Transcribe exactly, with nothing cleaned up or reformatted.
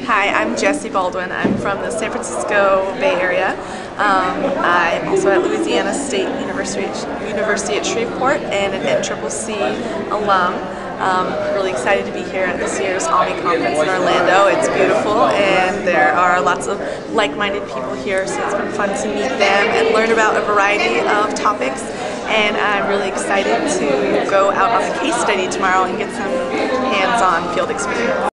Hi, I'm Jessie Baldwin. I'm from the San Francisco Bay Area. Um, I'm also at Louisiana State University, University at Shreveport and an N C C C alum. Um, really excited to be here at this year's A H M I conference in Orlando. It's beautiful and there are lots of like-minded people here, so it's been fun to meet them and learn about a variety of topics. And I'm really excited to go out on a case study tomorrow and get some hands-on field experience.